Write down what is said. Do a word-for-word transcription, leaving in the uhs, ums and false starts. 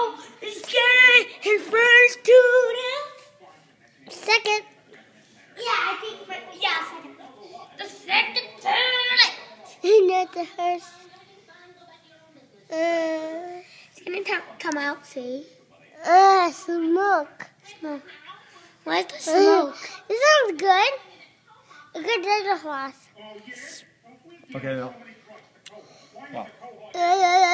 now is getting his first tuna. Second. Yeah, I think, but yeah, second. The second tuna. Not the first. Uh, It's gonna come, come out, see? uh, smoke. Smoke. Where's the smoke? Uh, this sounds good. A good data floss. Okay, now. Wow. Uh,